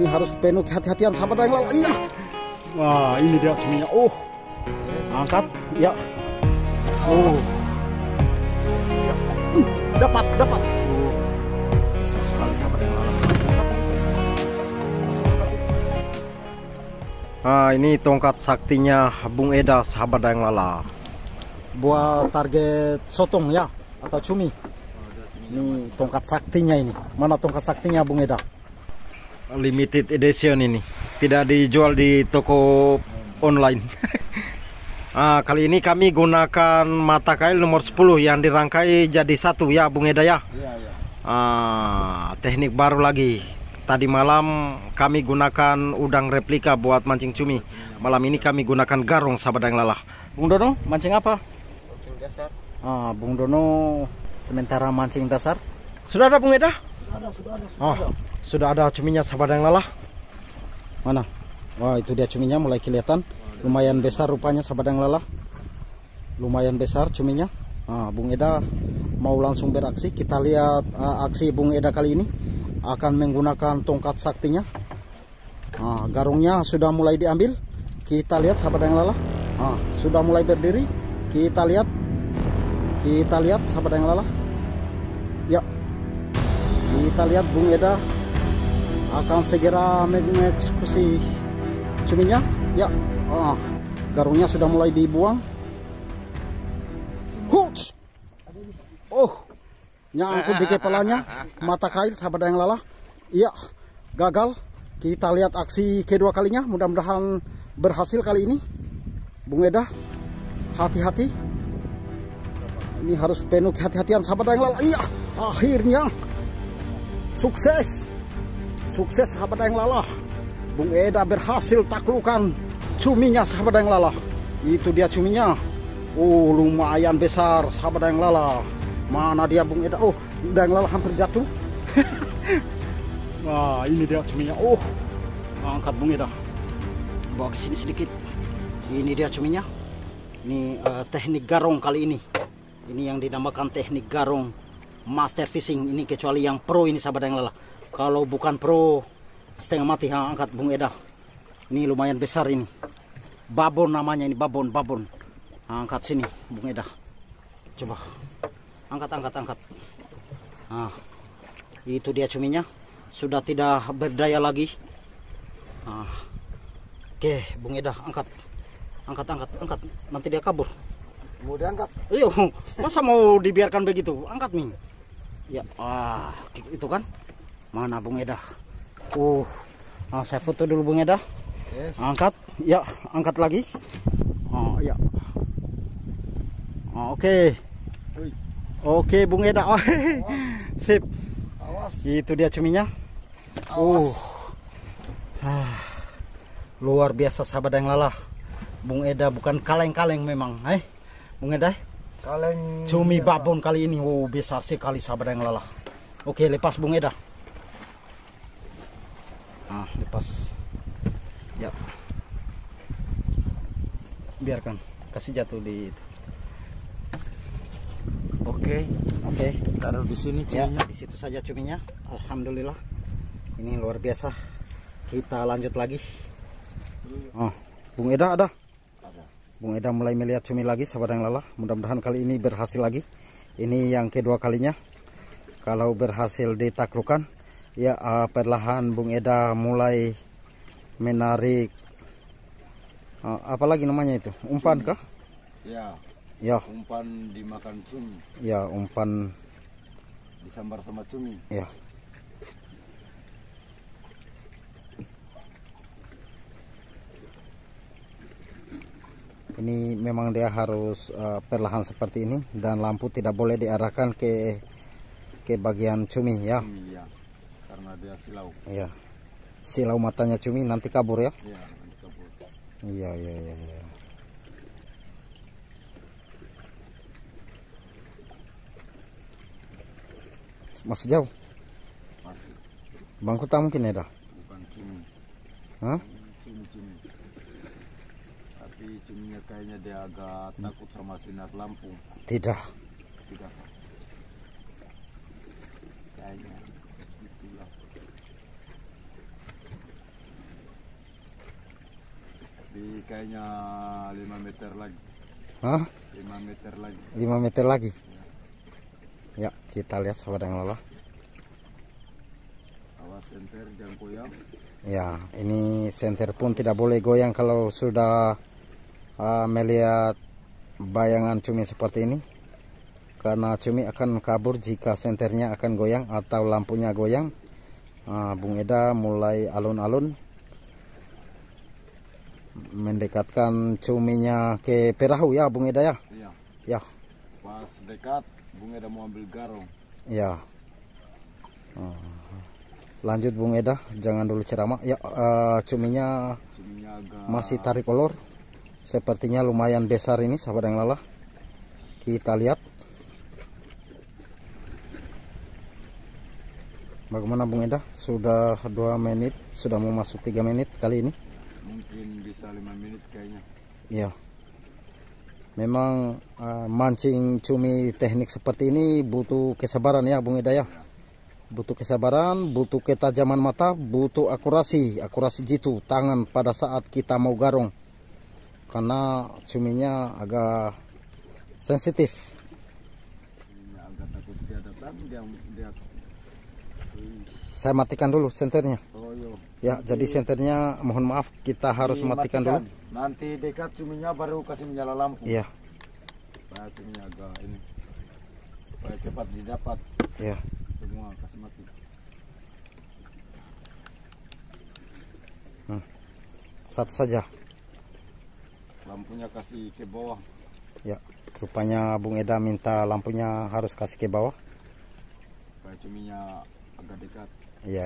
Ini harus penuh kehati-hatian sahabat yang lalu. Iya. Wah, ini dia cuminya. Oh, angkat. Ya. Oh. Dapat. Besar sekali sahabat yang lalu. Ini tongkat saktinya Bung Eda sahabat yang lala. Buat target sotong ya atau cumi. Ini tongkat saktinya ini. Mana tongkat saktinya Bung Eda? Limited edition ini. Tidak dijual di toko online. Kali ini kami gunakan mata kail nomor 10 yang dirangkai jadi satu ya Bung Eda ya. Iya. Teknik baru lagi. Tadi malam kami gunakan udang replika buat mancing cumi. Malam ini kami gunakan garong sahabat yang lalah. Bung Dono mancing apa? Mancing dasar. Bung Dono sementara mancing dasar. Sudah ada Bung Eda? Sudah ada cuminya sahabat yang lalah. Mana? Wah, itu dia cuminya mulai kelihatan. Lumayan besar rupanya sahabat yang lalah. Lumayan besar cuminya. Bung Eda mau langsung beraksi. Kita lihat aksi Bung Eda kali ini. Akan menggunakan tongkat saktinya. Garungnya sudah mulai diambil. Kita lihat sahabat yang lalah. Sudah mulai berdiri. Kita lihat sahabat yang lalah. Ya. Kita lihat Bung Eda akan segera mengeksekusi cuminya. Ya. Garungnya sudah mulai dibuang. Huts. Nyangkut di kepalanya mata kail sahabat yang lalah. Iya, gagal. Kita lihat aksi kedua kalinya. Mudah-mudahan berhasil kali ini. Bung Eda, hati-hati. Ini harus penuh kehati-hatian sahabat yang lalah. Iya, akhirnya sukses sahabat yang lalah. Bung Eda berhasil taklukan cuminya sahabat yang lalah. Itu dia cuminya. Lumayan besar sahabat yang lalah. Mana dia Bung Eda? Udah yang lalah hampir jatuh. Wah, ini dia cuminya. Angkat Bung Eda. Bawa ke sini sedikit. Ini dia cuminya. Ini teknik garong kali ini. Ini yang dinamakan teknik garong master fishing. Ini kecuali yang pro ini sahabat yang lalah. Kalau bukan pro setengah mati. Angkat Bung Eda. Ini lumayan besar ini. Babon namanya ini, babon. Angkat sini Bung Eda. Coba. Angkat. Itu dia cuminya. Sudah tidak berdaya lagi. Oke, Bung Eda, angkat. Nanti dia kabur. Mau diangkat? Iya, masa mau dibiarkan begitu? Angkat nih. Ya, itu kan. Mana Bung Eda? Saya foto dulu Bung Eda. Yes. Angkat. Ya, angkat lagi. Ya. Oke, Bung Eda. Sip. Awas. Itu dia cuminya. Luar biasa sahabat yang lalah. Bung Eda bukan kaleng-kaleng memang, Bung Eda. Kaleng cumi babon kali ini. Besar sekali sahabat yang lalah. Oke, lepas Bung Eda. Lepas. Ya. Biarkan kasih jatuh di itu. Oke, taruh di sini cuminya. Ya, di situ saja cuminya. Alhamdulillah. Ini luar biasa. Kita lanjut lagi. Bung Eda ada? Ada. Bung Eda mulai melihat cumi lagi sahabat yang lalah. Mudah-mudahan kali ini berhasil lagi. Ini yang kedua kalinya. Kalau berhasil ditaklukkan, ya perlahan Bung Eda mulai menarik apalagi namanya itu? Umpan kah? Ya. Umpan dimakan cumi. Ya, umpan disambar sama cumi. Ya. Ini memang dia harus perlahan seperti ini dan lampu tidak boleh diarahkan ke bagian cumi ya. Iya. Karena dia silau. Iya. Silau matanya cumi nanti kabur ya. Iya, nanti kabur. Iya. Masih jauh? Masih. Bangku tak mungkin ya dah? Bukan cumi. Cumi. Tapi cuminya kayaknya dia agak takut sama sinar lampu. Tidak. Kayaknya itulah. Ini kayaknya 5 meter lagi. Hah? 5 meter lagi. 5 meter lagi. Ya, kita lihat sahabat yang lelah. Awas senter jangan goyang. Ya, ini senter pun tidak boleh goyang kalau sudah melihat bayangan cumi seperti ini. Karena cumi akan kabur jika senternya akan goyang atau lampunya goyang. Bung Eda mulai alun-alun mendekatkan cuminya ke perahu ya Bung Eda ya. Iya. Ya. Pas dekat Bung Eda mau ambil garong. Ya. Lanjut Bung Eda, jangan dulu ceramah. Ya, cuminya agak masih tarik ulur. Sepertinya lumayan besar ini sahabat yang lelah. Kita lihat. Bagaimana Bung Eda? Sudah 2 menit, sudah mau masuk 3 menit kali ini. mungkin bisa 5 menit kayaknya. Iya. Memang mancing cumi teknik seperti ini butuh kesabaran ya Bung Eda ya. Butuh kesabaran, butuh ketajaman mata, butuh akurasi jitu tangan pada saat kita mau garong. Karena cuminya agak sensitif. Cuminya agak takut dia datang, dia. Saya matikan dulu senternya. Oh iya. Ya, jadi senternya mohon maaf kita harus matikan dulu. Nanti dekat cuminya baru kasih menyala lampu. Iya. Supaya cuminya agak ini. Supaya cepat didapat. Iya. Semua kasih mati. Satu saja. Lampunya kasih ke bawah. Ya, rupanya Bung Eda minta lampunya harus kasih ke bawah. Supaya cuminya agak dekat. Iya.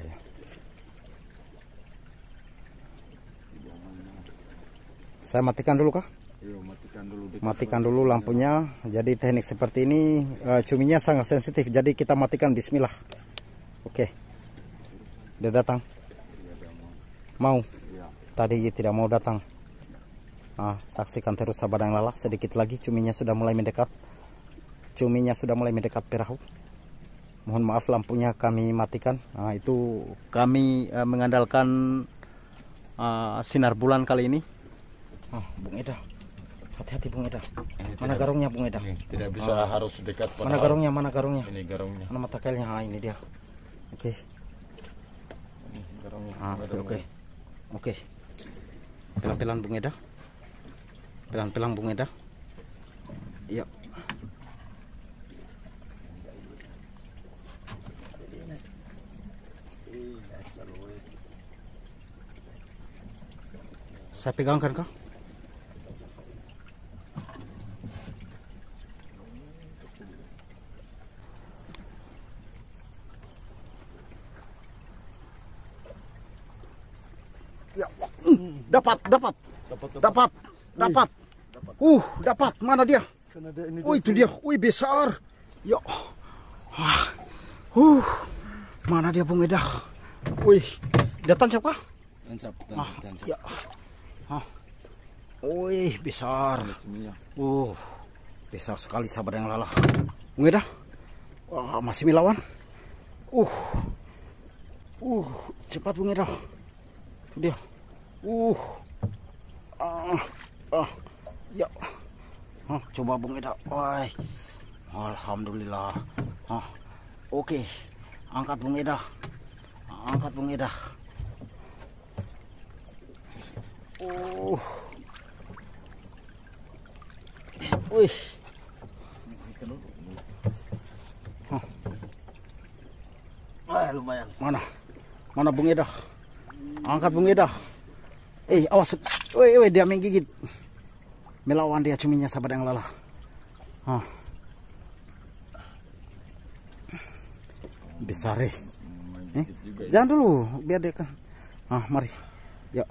Saya matikan dulu kah? Iya, matikan dulu. Matikan dulu lampunya. Jadi teknik seperti ini cuminya sangat sensitif. Jadi kita matikan bismillah. Oke. Dia datang. Mau? Iya. Tadi tidak mau datang. Saksikan terus sahabat yang lelah. Sedikit lagi cuminya sudah mulai mendekat. Cuminya sudah mulai mendekat perahu. Mohon maaf lampunya kami matikan. Itu kami mengandalkan sinar bulan kali ini. Bung Eda, hati-hati Bung Eda. Mana garungnya Bung Eda? Tidak bisa harus dekat. Mana garungnya? Mana garungnya? Ini garungnya. Mana mata kailnya? Ini dia. Oke. Ini garungnya. Oke. Pelan-pelan Bung Eda. Pelan-pelan Bung Eda. Iya. Saya pegangkan kah? Ya, dapat. Dapat. Mana dia? Itu dia. Besar. Ya. Mana dia Bung Eda? Dia tancap kah? Tancap. Ya. Besar. Besar sekali sahabat yang lelah. Bung Eda. Masih melawan. Cepat Bung Eda. Itu dia. Ya. Coba Bung Eda. Alhamdulillah. Oke. Angkat Bung Eda. Lumayan. Mana Bung Eda? Angkat Bung Eda. Awas. Dia menggigit. Melawan dia cuminya sahabat yang lelah. Besar jangan dulu biar dia kan. Mari. Ya.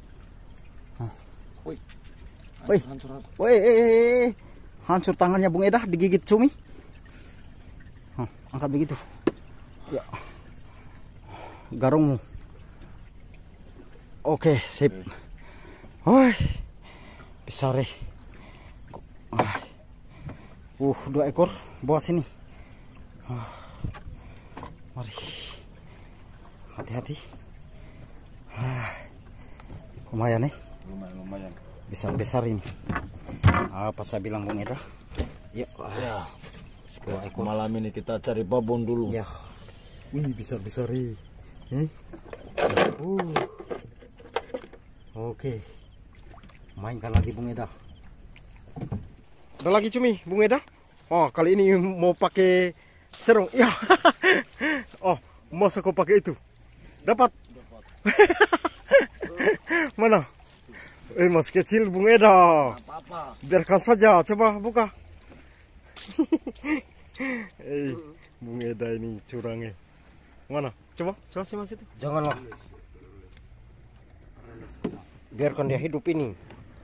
Hancur tangannya Bung Eda digigit cumi. Angkat begitu. Ya. Garungmu. Oke, sip. Besar 2 ekor bawa sini. Mari. Hati-hati. Lumayan Lumayan. Besar-besar ini. Apa saya bilang Bung Eda? Ya. Sebuah ekor. Malam ini kita cari babon dulu. Ya. Wih, besar-besar nih. Oke. Mainkan lagi Bung Eda. Ada lagi cumi Bung Eda? Oh, kali ini mau pakai serong. Ya. Oh, masa kau pakai itu? Dapat. Mana? Masih kecil Bung Eda. Apa-apa. Biarkan saja, coba buka. Bung Eda ini curangnya. Mana? Coba sih Mas itu. Janganlah. Biarkan dia hidup ini.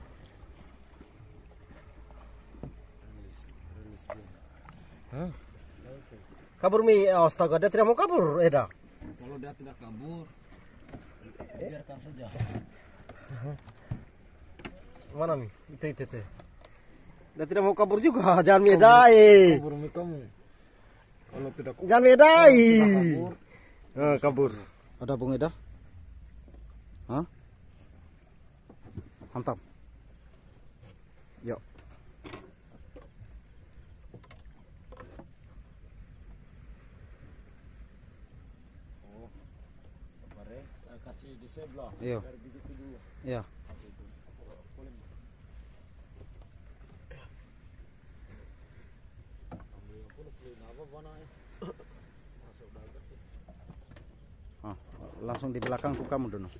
Kabur mi, astaga, dia tidak mau kabur, Eda. Kalau dia tidak kabur, biarkan saja. Mana mi? Itu. Dia tidak mau kabur juga, jangan mi Eda. Kabur mi kamu. Kalau tidak Jangan mi Eda. kabur. Kabur. Ada Bung Eda? Hah? Hantam. Yuk. Saya kasih di sebelah. Iya. Biar begitu dulu. Iya. Langsung di belakangku kamu Dono.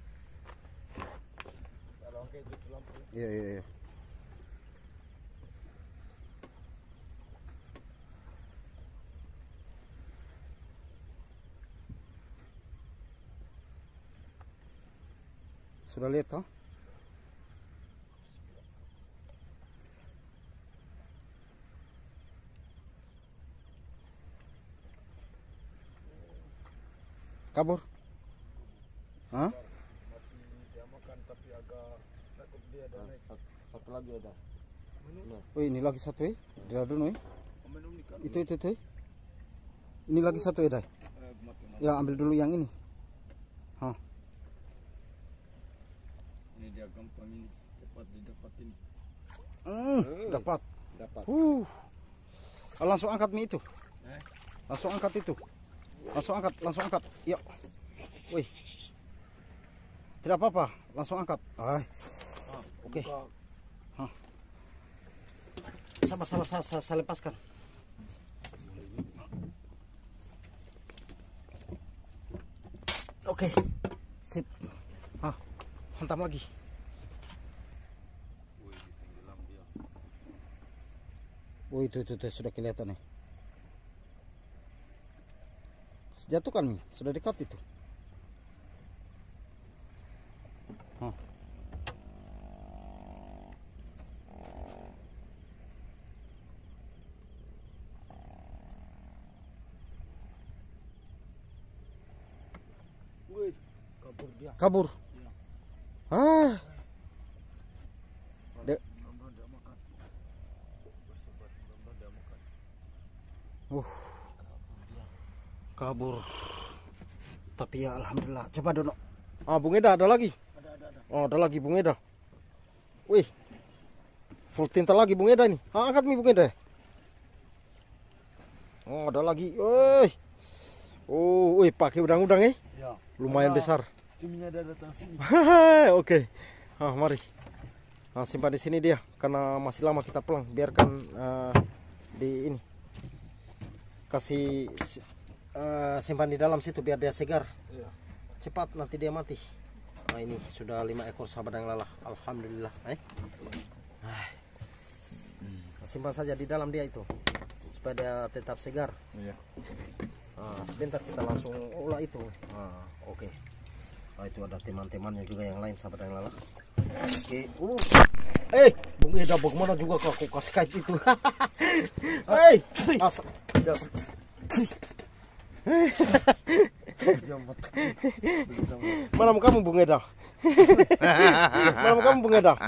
Iya. Sudah lihat toh? Kabur? Hah? Masih dia makan tapi agak takut dia ada naik. Satu lagi ada. Oh ini lagi satu Dia Dono Itu. Ini lagi satu Dai. Ya ambil dulu yang ini. Hah. Ini dia gampang ini, cepat didapatin. Dapat. Dapat. Langsung angkat mie itu. Langsung angkat itu. Langsung angkat. Yuk. Wih. Tidak apa-apa, langsung angkat. Oke. Sama saya lepaskan. Oke. Sip. Hantam lagi. Oh itu sudah kelihatan nih. Jatuhkan nih, sudah dekat itu. Kabur dia. Kabur. Ya. Kabur. Tapi ya alhamdulillah. Coba Dono. Bung Eda ada lagi. Ada. Oh, ada lagi Bung Eda. Wih. Full tinta lagi Bung Eda ini. Angkat nih Bung Eda. Oh, ada lagi. Wih, pakai udang-udang Ya. Lumayan besar. Cuminya ada datang sini. Oke. Mari. Simpan di sini dia karena masih lama kita pulang. Biarkan di ini. Kasih simpan di dalam situ biar dia segar. Ya. Cepat nanti dia mati. Nah ini sudah 5 ekor sahabat yang lalah. Alhamdulillah. Simpan saja di dalam dia itu supaya dia tetap segar. Iya. Sebentar kita langsung olah itu. Oke. Itu ada teman-temannya juga yang lain sahabat yang lalah. Oke. Bung Eda bagaimana juga kau kasih kait itu. Mana kamu Bung Eda? Mana kamu Bung Eda?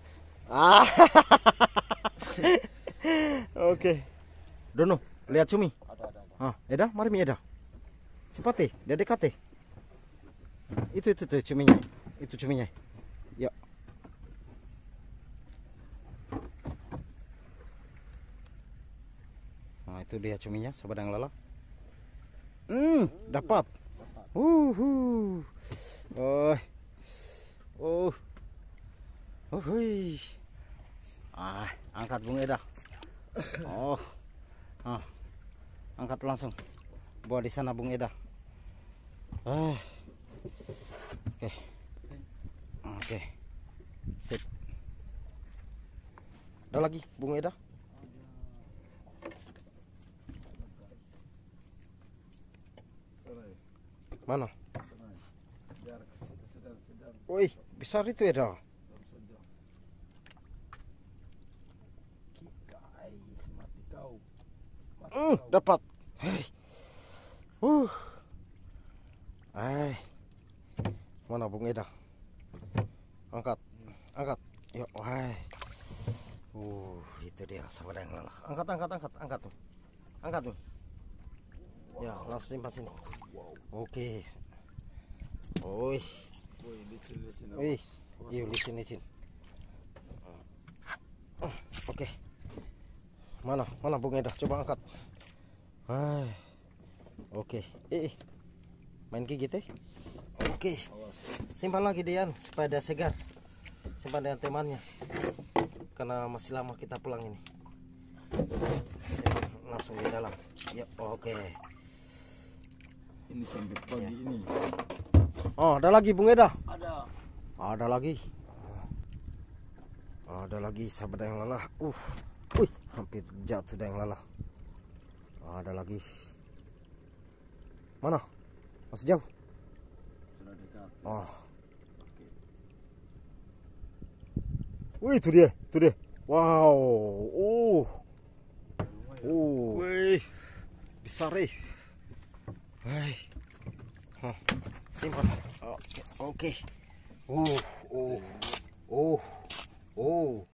Oke. Dono, lihat cumi. Ada. Eda, mari mi Eda. Cepat dia dekat Itu cuminya. Itu cuminya. Ya. Itu dia cuminya, sahabat yang lala. Dapat. Angkat Bung Eda. Angkat langsung. Buat di sana Bung Eda. Oke. Sip. Ada lagi Bung Eda? Mana? Wih, besar itu Eda. Dapat. Mana Bung Eda? Angkat. Yuk, itu dia sahabat yang lelah. Angkat tuh. Ya, langsung simpan sini. Oke. Licin. Oke. Mana Bung Eda? Coba angkat. Oke. Main gigi teh. Oke. Simpan lagi Dian supaya dia segar. Simpan dengan temannya. Karena masih lama kita pulang ini. Langsung di dalam. Ya, oke. Ini sampai pagi ini. Ada lagi Bung Eda? Ada lagi. Ada lagi sahabat yang lelah. Hampir jatuh yang lelah. Ada lagi. Mana? Masih jauh? Sudah dekat. Itu dia. Wow. Besar simpan. Oke.